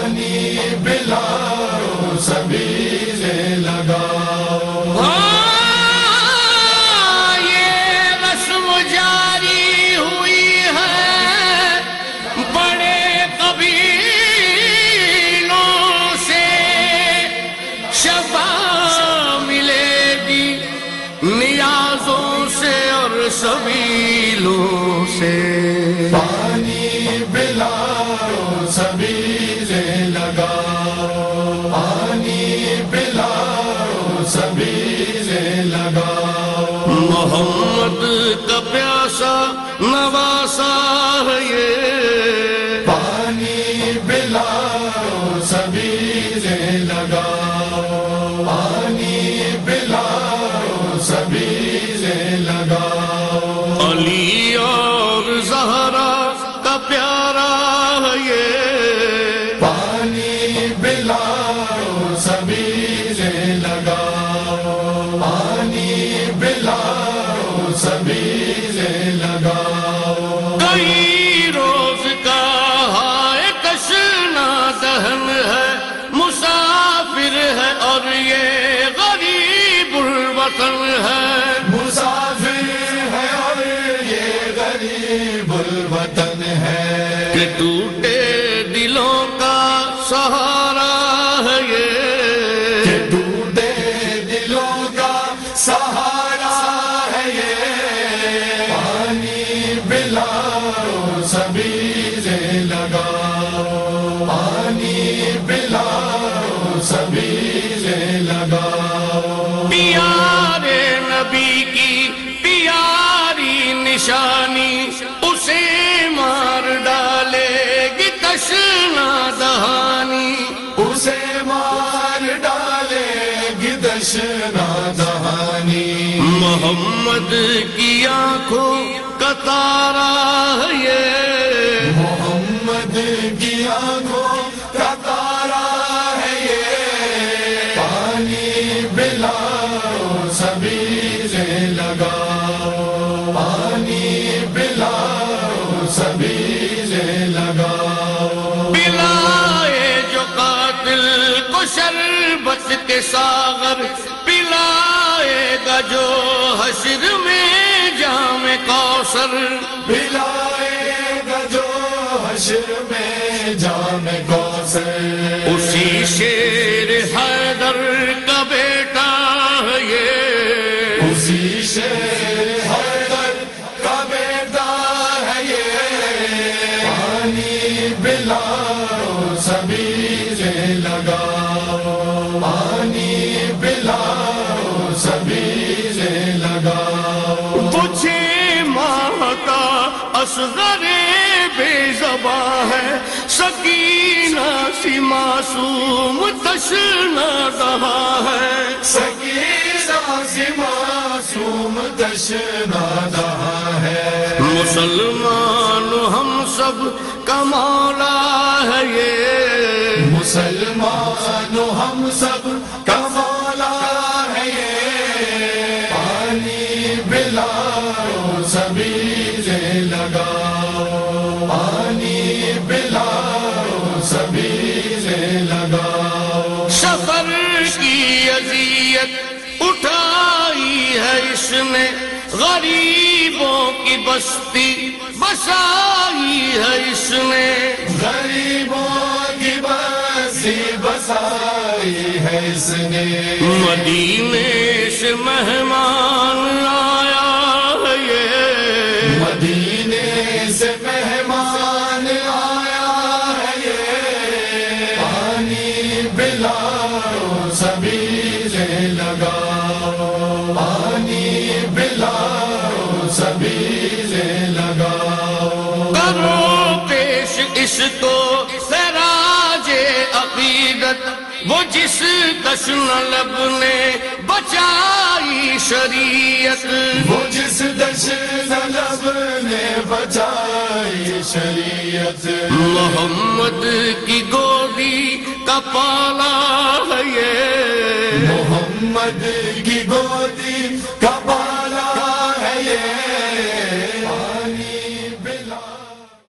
پانی پلاؤ سبیلیں لگاؤ، یہ رسم جاری ہوئی ہے بڑے قبیلوں سے، شفا ملے گی نیازوں سے اور سبیلوں سے، پانی پلاؤ سبیلیں لگاؤ، پانی پلاؤ سبیلیں لگاؤ، محمد کا پیاسا نواسا ہے یہ، پانی پلاؤ سبیلیں لگاؤ، پانی پلاؤ سبیلیں لگاؤ، علی اور زہرا کا پیارا ہے یہ، پانی پلاؤ سبیلیں لگاؤ، پانی پلاؤ سبیلیں لگاؤ، کئی روز کا ہائے تشنا دہن ہے، مسافر ہے اور یہ غریب الوطن ہے، مسافر ہے اور یہ غریب الوطن ہے، کہ ٹوٹے دلوں کا سہارا ہے یہ، کہ ٹوٹے دلوں کا سہارا ہے یہ، پانی پلاؤ سبیلیں لگاؤ، پانی پلاؤ سبیلیں لگاؤ، پیارے نبی کی پیاری نشانی، اسے مار ڈالے گی تشنا دہانی، اسے مار ڈالے گی تشنا دہانی، محمد کی آنکھوں کا تارا ہے یہ، محمد کی آنکھوں کا تارا ہے یہ، پانی پلاؤ سبیلیں لگاؤ، پانی پلاؤ سبیلیں لگاؤ، پلائے جو قاتل کو شربت کے ساغر، پلائے گا جو حشر میں جام کوثر، پلائے گا جو حشر میں جام کوثر، اسی شیر حیدر کا بیٹا ہے یہ، اسی شیر حیدر کا بیٹا ہے یہ، پانی پلاؤ سبیلیں لگاؤ، پانی پلاؤ سبیلیں لگاؤ، تجھے ماں کا اصغر بے زباں ہے، سکینہ سی معصوم تشنا دہا ہے، سکینہ سی معصوم تشنا دہا ہے، مسلمان ہم سب کا مولا ہے یہ، مسلمان ہم سب کا مولا ہے یہ، پانی پلاؤ سبیلیں لگاؤ، پانی پلاؤ سبیلیں لگاؤ، سفر کی اذیت اٹھائی ہے اس نے، غریبوں کی بستی بسائی ہے اس نے، غریبوں کی بستی بسائی ہے اس نے، مدینے سے مہمان آیا ہے یہ، مدینے سے مہمان آیا ہے یہ، پانی پلاؤ سبیلیں لگاؤ، پانی پلاؤ سبیلیں لگاؤ، کرو پیش اس کو خراج عقیدت، وہ جس تشنہ لب نے بچائی شریعت، وہ جس تشنہ لب نے بچائی شریعت، محمد کی گودی کا پالا ہے یہ، محمد کی گودی کا پالا